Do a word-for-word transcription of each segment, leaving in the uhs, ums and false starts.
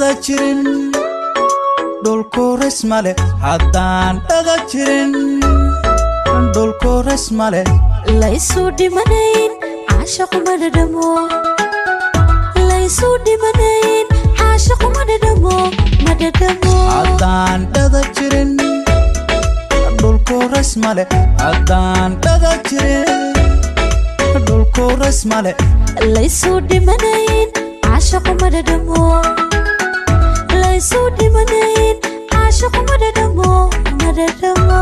dhada jirin dhulku resmale haddaan dhada jirin dhulku resmale laysu dhimanayn caashaqu ma dhadhamo laysu dhimanayn caashaqu ma dhadhamo ma dhadhamo haddaan dhada jirin dhulku resmale haddaan dhada jirin dhulku resmale laysu dhimanayn caashaqu ma dhadhamo laysu dhimanayn caashaqu ma dhadhamo ma dhadhamo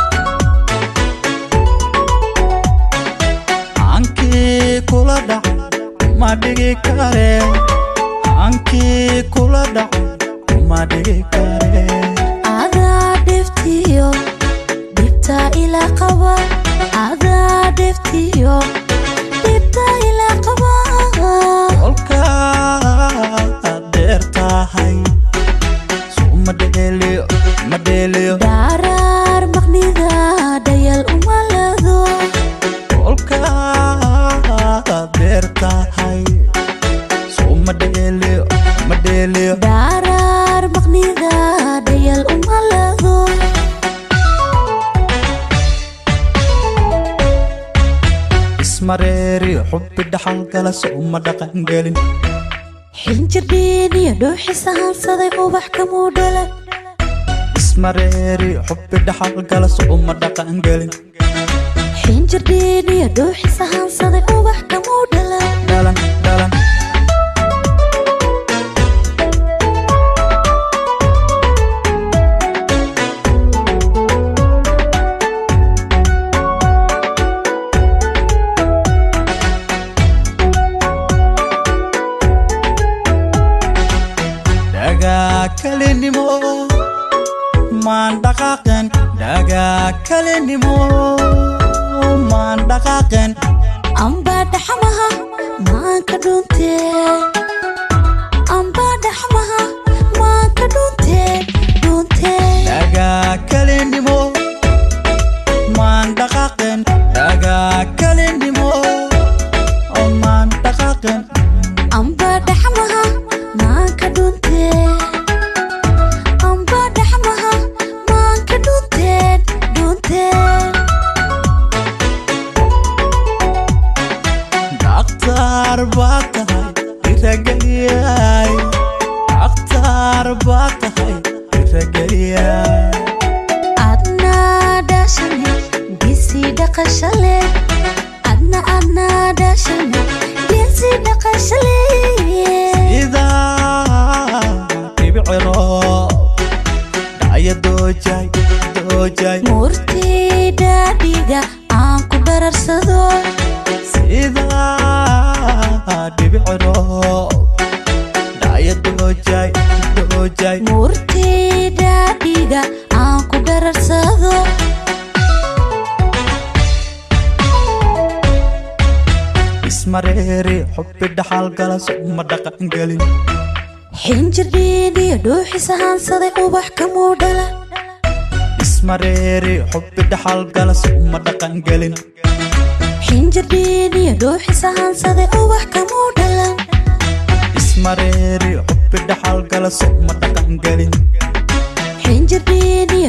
ankii kula dhac ma dhigi kare ankii kula dhac ma dhigi kare adaa dhiftiyo dhibta ila qaba adaa dhiftiyo dhibta ila qaba kolkaad dheer tahay suma dheliyo ma dheliyo dharaar maqnida dhayal uma lado kolkaad dheer tahay suma dheliyo ma dheliyo dharaar maqnida dhayal uma lado ismareeri xubi dhaxal gala suma dhaqan gelin xinjirdhiin iyo dhuuxisa hansaday ubax kamuu dhalan ismareeri xubi dhaxal gala suma dhaqan gelin xinjirdhiin iyo dhuuxisa hansaday ubax kamuu dhalan dhalan dhalan kalinimo maan dhaqaaqen dhagaa kalinimo maan dhaqaaqen amba dhaxmaha maan ka dhuntee amba dhaxmaha maan ka dhuntee dhuntee dhagaa kalinimo maan dhaqaaqen dhagaa kalinimo maan dhaqaaqen amba dhaxmaha maan ka dhuntee أختار باطهاي إرقلياي أختار باطهاي إرقلياي أدنى داشني جسي دقشلي أدنى أدنى داشني جسي دقشلي إذا تبعرو دايا دوجاي دوجاي مورتي داديغا أنكو بررسدو إذا تبعرو دايا دوجاي دوجاي مورتي داديغا أنكو بررسدو ismareeri xubi dhaxal gala suma dhaqan gelin xinjirdhiin iyo dhuuxisa hansaday ubax kamuu dhalan ismareeri xubi dhaxal gala suma dhaqan gelin xinjirdhiin iyo dhuuxisa hansaday ubax kamuu dhalan ismareeri xubi dhaxal gala suma dhaqan gelin xinjirdhiin iyo